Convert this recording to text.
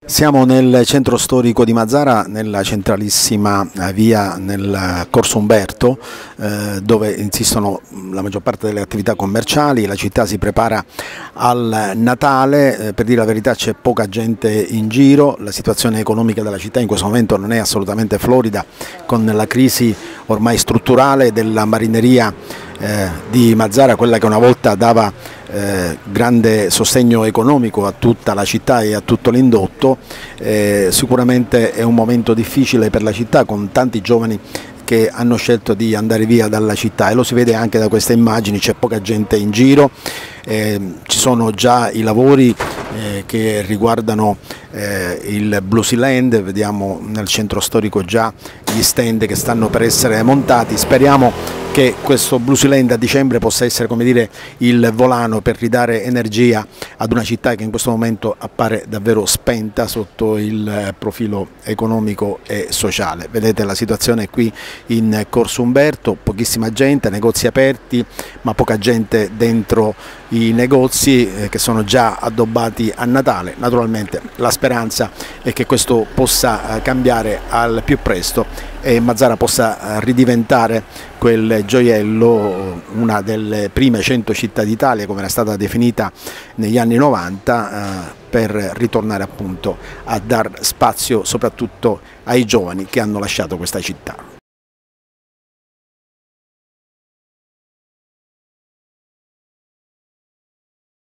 Siamo nel centro storico di Mazara, nella centralissima via nel Corso Umberto, dove insistono la maggior parte delle attività commerciali. La città si prepara al Natale, per dire la verità c'è poca gente in giro, la situazione economica della città in questo momento non è assolutamente florida, con la crisi ormai strutturale della marineria di Mazara, quella che una volta dava grande sostegno economico a tutta la città e a tutto l'indotto. Sicuramente è un momento difficile per la città, con tanti giovani che hanno scelto di andare via dalla città, e lo si vede anche da queste immagini. C'è poca gente in giro, ci sono già i lavori che riguardano il Bluesealand. Vediamo nel centro storico già gli stand che stanno per essere montati. Speriamo che questo Bluesealand a dicembre possa essere, come dire, il volano per ridare energia ad una città che in questo momento appare davvero spenta sotto il profilo economico e sociale. Vedete la situazione qui in Corso Umberto: pochissima gente, negozi aperti ma poca gente dentro i negozi che sono già addobbati a Natale. Naturalmente la speranza è che questo possa cambiare al più presto e Mazara possa ridiventare quel gioiello, una delle prime 100 città d'Italia, come era stata definita negli anni 90, per ritornare appunto a dar spazio soprattutto ai giovani che hanno lasciato questa città.